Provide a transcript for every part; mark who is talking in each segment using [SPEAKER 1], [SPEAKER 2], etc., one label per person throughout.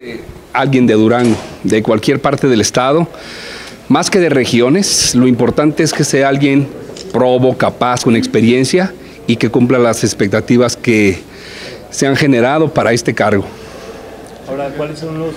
[SPEAKER 1] Alguien de Durango, de cualquier parte del estado, más que de regiones, lo importante es que sea alguien probo, capaz, con experiencia y que cumpla las expectativas que se han generado para este cargo.
[SPEAKER 2] Ahora, ¿cuáles son lo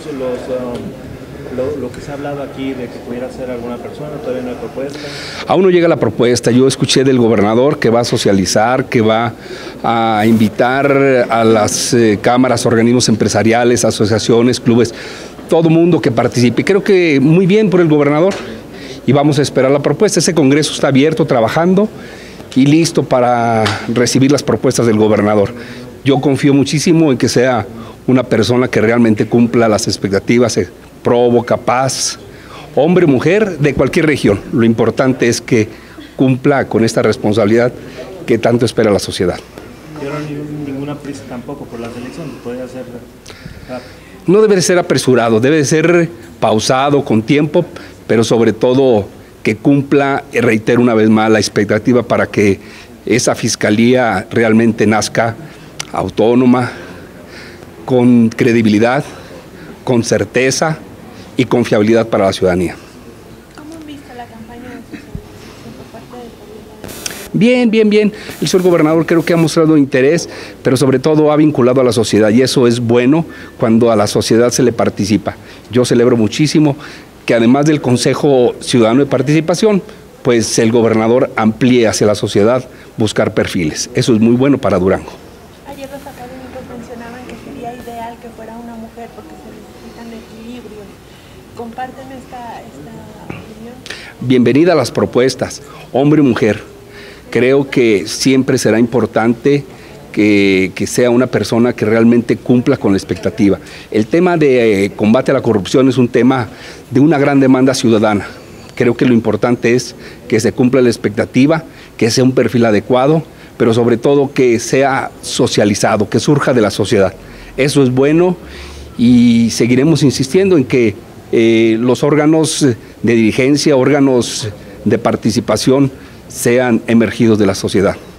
[SPEAKER 2] que se ha hablado aquí de que pudiera ser alguna persona? ¿Todavía no hay propuesta?
[SPEAKER 1] Aún no llega la propuesta. Yo escuché del gobernador que va a socializar, que va a invitar a las cámaras, organismos empresariales, asociaciones, clubes, todo mundo que participe. Creo que muy bien por el gobernador y vamos a esperar la propuesta. Ese congreso está abierto, trabajando y listo para recibir las propuestas del gobernador. Yo confío muchísimo en que sea una persona que realmente cumpla las expectativas, probo, capaz, hombre, mujer, de cualquier región. Lo importante es que cumpla con esta responsabilidad que tanto espera la sociedad.
[SPEAKER 2] Yo no hay ninguna prisa tampoco por la selección, podría ser rápido.
[SPEAKER 1] No debe ser apresurado, debe ser pausado, con tiempo, pero sobre todo que cumpla, reitero una vez más, la expectativa para que esa fiscalía realmente nazca autónoma, con credibilidad, con certeza y confiabilidad para la ciudadanía.
[SPEAKER 3] ¿Cómo han visto la campaña de socialización por parte del gobierno?
[SPEAKER 1] Bien, bien, bien. El señor gobernador creo que ha mostrado interés, pero sobre todo ha vinculado a la sociedad y eso es bueno cuando a la sociedad se le participa. Yo celebro muchísimo que además del Consejo Ciudadano de Participación, pues el gobernador amplíe hacia la sociedad buscar perfiles. Eso es muy bueno para Durango.
[SPEAKER 3] Ayer los académicos mencionaban que sería ideal que fuera una mujer porque se necesitan equilibrios. ¿Comparten esta opinión?
[SPEAKER 1] Bienvenida a las propuestas, hombre y mujer. Creo que siempre será importante que sea una persona que realmente cumpla con la expectativa. El tema de combate a la corrupción es un tema de una gran demanda ciudadana. Creo que lo importante es que se cumpla la expectativa, que sea un perfil adecuado, pero sobre todo que sea socializado, que surja de la sociedad. Eso es bueno y seguiremos insistiendo en que los órganos de dirigencia, órganos de participación sean emergidos de la sociedad.